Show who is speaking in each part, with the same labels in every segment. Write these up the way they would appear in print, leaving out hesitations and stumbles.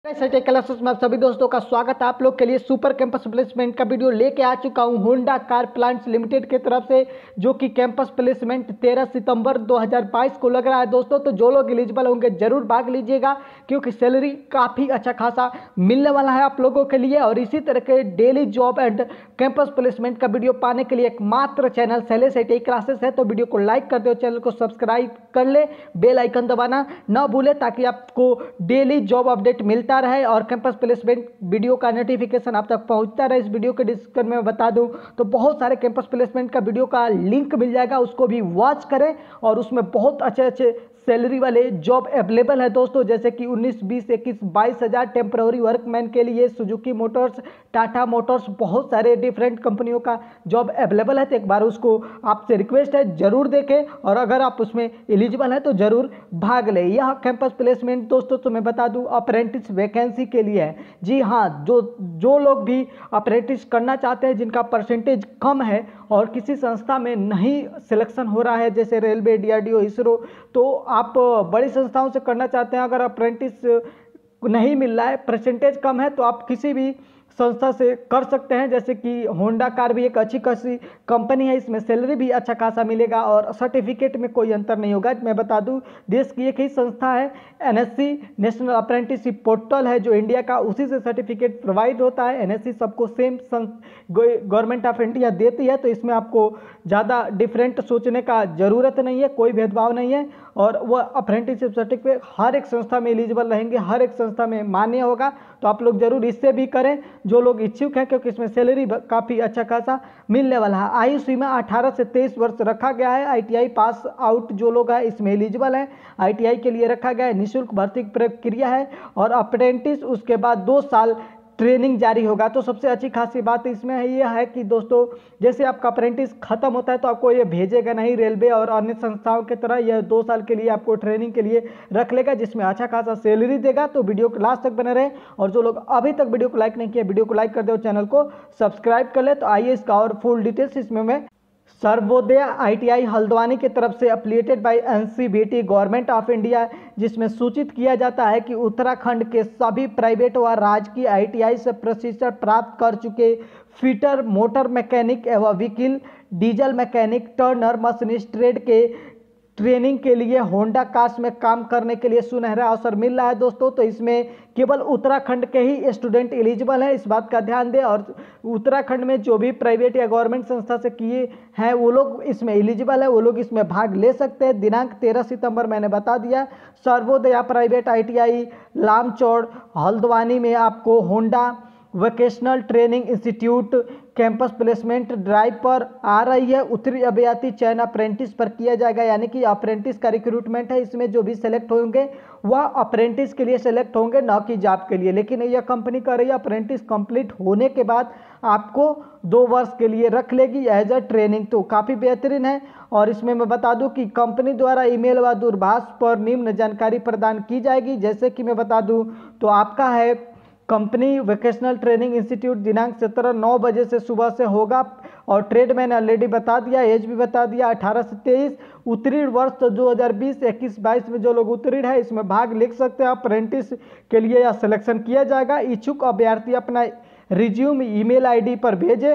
Speaker 1: सटे क्लासेस में आप सभी दोस्तों का स्वागत है। आप लोग के लिए सुपर कैंपस प्लेसमेंट का वीडियो लेके आ चुका हूं होंडा कार प्लांट्स लिमिटेड की तरफ से, जो कि कैंपस प्लेसमेंट 13 सितंबर 2022 को लग रहा है दोस्तों। तो जो लोग एलिजिबल होंगे जरूर भाग लीजिएगा, क्योंकि सैलरी काफ़ी अच्छा खासा मिलने वाला है आप लोगों के लिए। और इसी तरह के daily job and campus placement का वीडियो पाने के लिए एकमात्र चैनल शैलेश आईटीआई क्लासेस है। तो वीडियो को लाइक कर दो, चैनल को सब्सक्राइब कर ले, बेल आइकन दबाना ना भूले, ताकि आपको डेली जॉब अपडेट मिलता रहे और कैंपस प्लेसमेंट वीडियो का नोटिफिकेशन आप तक पहुंचता रहे। इस वीडियो के डिस्क्रिप्शन में बता दूं तो बहुत सारे कैंपस प्लेसमेंट का वीडियो का लिंक मिल जाएगा, उसको भी वॉच करें। और उसमें बहुत अच्छे सैलरी वाले जॉब अवेलेबल है दोस्तों, जैसे कि 19, 20, 21, 22 हज़ार टेम्प्रोरी वर्कमैन के लिए सुजुकी मोटर्स, टाटा मोटर्स, बहुत सारे डिफरेंट कंपनियों का जॉब अवेलेबल है। तो एक बार उसको आपसे रिक्वेस्ट है जरूर देखें, और अगर आप उसमें एलिजिबल हैं तो जरूर भाग लें। यह कैंपस प्लेसमेंट दोस्तों तो मैं बता दूं अप्रेंटिस वैकेंसी के लिए है। जी हाँ, जो लोग भी अप्रेंटिस करना चाहते हैं, जिनका परसेंटेज कम है और किसी संस्था में नहीं सिलेक्शन हो रहा है, जैसे रेलवे, डीआरडीओ, इसरो, तो आप बड़ी संस्थाओं से करना चाहते हैं, अगर अप्रेंटिस नहीं मिल रहा है, परसेंटेज कम है, तो आप किसी भी संस्था से कर सकते हैं। जैसे कि होंडा कार भी एक अच्छी खासी कंपनी है, इसमें सैलरी भी अच्छा खासा मिलेगा और सर्टिफिकेट में कोई अंतर नहीं होगा। मैं बता दूं देश की एक ही संस्था है एनएससी, नेशनल अप्रेंटिसशिप पोर्टल है जो इंडिया का, उसी से सर्टिफिकेट प्रोवाइड होता है। एनएससी सबको सेम गवर्नमेंट ऑफ इंडिया देती है, तो इसमें आपको ज़्यादा डिफरेंट सोचने का ज़रूरत नहीं है, कोई भेदभाव नहीं है। और वह अप्रेंटिसशिप सर्टिफिकेट हर एक संस्था में एलिजिबल रहेंगे, हर एक संस्था में मान्य होगा। तो आप लोग जरूर इससे भी करें जो लोग इच्छुक हैं, क्योंकि इसमें सैलरी काफ़ी अच्छा खासा मिलने वाला है। आयु सीमा 18 से 23 वर्ष रखा गया है। आईटीआई पास आउट जो लोग हैं इसमें एलिजिबल हैं, आईटीआई के लिए रखा गया है। निःशुल्क भर्ती प्रक्रिया है और अप्रेंटिस उसके बाद 2 साल ट्रेनिंग जारी होगा। तो सबसे अच्छी खासी बात इसमें यह है कि दोस्तों, जैसे आपका अप्रेंटिस खत्म होता है तो आपको ये भेजेगा नहीं रेलवे और अन्य संस्थाओं की तरह, यह 2 साल के लिए आपको ट्रेनिंग के लिए रख लेगा, जिसमें अच्छा खासा सैलरी देगा। तो वीडियो को लास्ट तक बने रहे, और जो लोग अभी तक वीडियो को लाइक नहीं किया, वीडियो को लाइक कर दे और चैनल को सब्सक्राइब कर ले। तो आइए इसका और फुल डिटेल्स इसमें मैं सर्वोदय आईटीआई हल्द्वानी की तरफ से affiliated by NCVT government of India, जिसमें सूचित किया जाता है कि उत्तराखंड के सभी प्राइवेट व राजकीय आईटीआई से प्रशिक्षण प्राप्त कर चुके फिटर, मोटर मैकेनिक एवं vehicle, diesel mechanic, turner, machinist trade के ट्रेनिंग के लिए होंडा कार्स में काम करने के लिए सुनहरा अवसर मिल रहा है दोस्तों। तो इसमें केवल उत्तराखंड के ही स्टूडेंट एलिजिबल हैं, इस बात का ध्यान दें। और उत्तराखंड में जो भी प्राइवेट या गवर्नमेंट संस्था से किए हैं वो लोग इसमें एलिजिबल है, वो लोग इसमें भाग ले सकते हैं। दिनांक 13 सितंबर मैंने बता दिया। सर्वोदया प्राइवेट आईटीआई लामचौड़ हल्द्वानी में आपको Honda vocational training institute campus placement drive पर आ रही है। उत्तरी अभ्यर्थी चयन अप्रेंटिस पर किया जाएगा, यानी कि अप्रेंटिस का रिक्रूटमेंट है। इसमें जो भी सेलेक्ट होंगे वह अप्रेंटिस के लिए सेलेक्ट होंगे, न कि जॉब के लिए। लेकिन यह कंपनी कर रही है अप्रेंटिस कंप्लीट होने के बाद आपको 2 वर्ष के लिए रख लेगी एज अ ट्रेनिंग। तो काफ़ी बेहतरीन है। और इसमें मैं बता दूं कि कंपनी द्वारा ईमेल व दूरभाष पर निम्न जानकारी प्रदान की जाएगी। जैसे कि मैं बता दूं तो आपका है कंपनी वोकेशनल ट्रेनिंग इंस्टीट्यूट, दिनांक 17 9 बजे से सुबह से होगा। और ट्रेड मैंने ऑलरेडी बता दिया, एज भी बता दिया 18 से 23। उत्तीर्ण वर्ष तो 2020, 21, 22 में जो लोग उत्तीर्ण है इसमें भाग ले सकते हैं। अप्रेंटिस के लिए यह सिलेक्शन किया जाएगा। इच्छुक अभ्यर्थी अपना रिज्यूम ईमेल आईडी पर भेजे,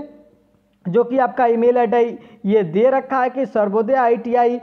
Speaker 1: जो कि आपका ईमेल आईडी ये दे रखा है कि सर्वोदय ITI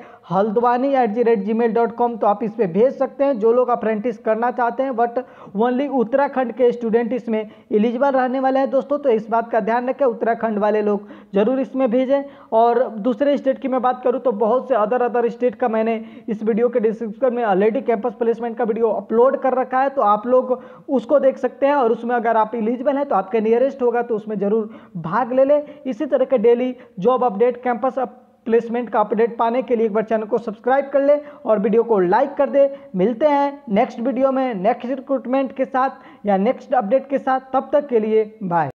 Speaker 1: हल्द्वानी@gmail.com। तो आप इस पर भेज सकते हैं जो लोग अप्रेंटिस करना चाहते हैं, बट ओनली उत्तराखंड के स्टूडेंट इसमें एलिजिबल रहने वाले हैं दोस्तों। तो इस बात का ध्यान रखें, उत्तराखंड वाले लोग जरूर इसमें भेजें। और दूसरे स्टेट की मैं बात करूं तो बहुत से अदर स्टेट का मैंने इस वीडियो के डिस्क्रिप्शन में ऑलरेडी कैंपस प्लेसमेंट का वीडियो अपलोड कर रखा है, तो आप लोग उसको देख सकते हैं। और उसमें अगर आप एलिजिबल हैं तो आपके नियरेस्ट होगा तो उसमें जरूर भाग ले लें। इसी तरह के daily job update, campus placement का अपडेट पाने के लिए एक बार चैनल को सब्सक्राइब कर ले और वीडियो को लाइक कर दे। मिलते हैं नेक्स्ट वीडियो में नेक्स्ट रिक्रूटमेंट के साथ या नेक्स्ट अपडेट के साथ, तब तक के लिए बाय।